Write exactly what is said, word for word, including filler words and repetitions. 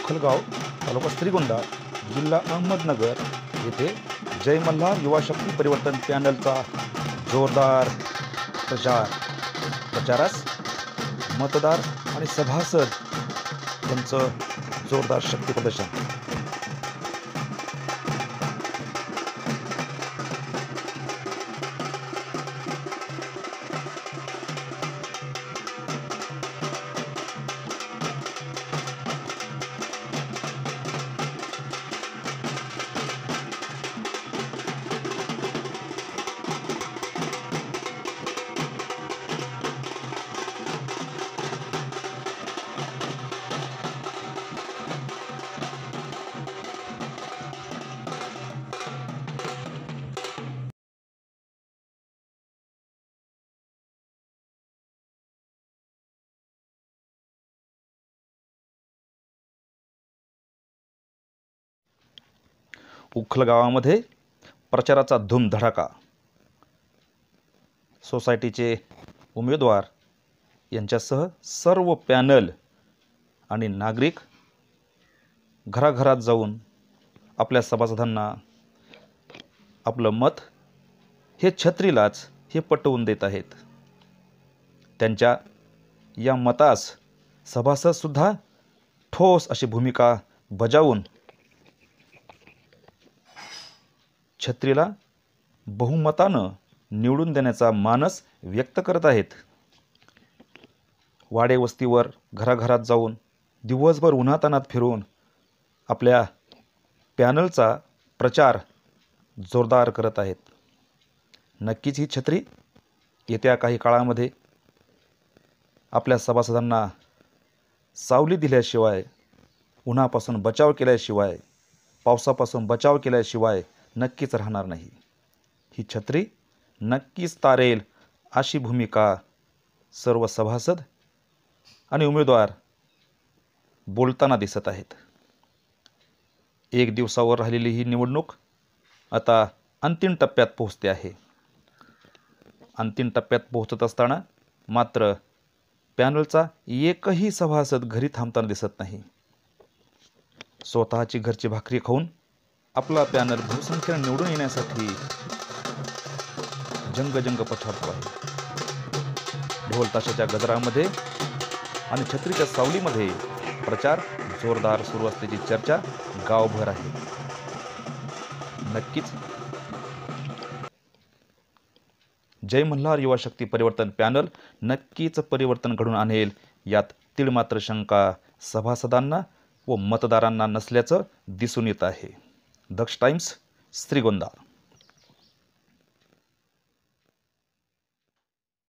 उखलगाव तालुका श्रीगोंदा जिल्हा अहमदनगर येथे जय मल्हार युवा शक्ती परिवर्तन पॅनलचा जोरदार प्रचार प्रचारास मतदार आणि सभासद यांचं जोरदार शक्ती प्रदर्शन। उखल गावामध्ये प्रचाराचा धूमधडाका। सोसायटीचे उमेदवार यांच्यासह सर्व पॅनल आणि नागरिक घराघरात जाऊन आपल्या सभासदांना आपलं मत हे छत्रीलाच हे पटवून देत आहेत। त्यांच्या या मतास सभासद सुद्धा ठोस अशी भूमिका बजावून छत्रीला बहुमतानं निवडून देण्याचा मानस व्यक्त करत आहेत। वाडे वस्तीवर घराघरात जाऊन दिवसभर उन्हातानात फिरून आपल्या पॅनलचा प्रचार जोरदार करत आहेत। नक्कीच ही छत्री येत्या काही काळामध्ये आपल्या सभासदांना सावली दिल्याशिवाय, उन्हापासून बचाव केल्याशिवाय, पावसापासून बचाव केल्याशिवाय नक्कीच राहणार नाही। ही छत्री नक्कीच तारेल अशी भूमिका सर्व सभासद आणि उमेदवार बोलताना दिसत आहेत। एक दिवसावर राहिलेली ही निवडणूक आता अंतिम टप्प्यात पोहोचते आहे। अंतिम टप्प्यात पोहोचत असताना मात्र पॅनलचा एकही सभासद घरी थांबताना दिसत नाही। स्वतःची घरची भाकरी खाऊन आपला पॅनल बहुसंख्येने निवडून येण्यासाठी जंग जंग पछाडतो आहे। ढोल ताशाच्या गजरामध्ये आणि छत्रीच्या सावलीमध्ये प्रचार जोरदार सुरू असल्याची चर्चा गावभर आहे। नक्कीच जय मल्हार युवा शक्ती परिवर्तन पॅनल नक्कीच परिवर्तन घडून आणेल यात तीळ मात्र शंका सभासदांना व मतदारांना नसल्याचं दिसून येत आहे। दक्ष टाइम्स श्रीगोंदा।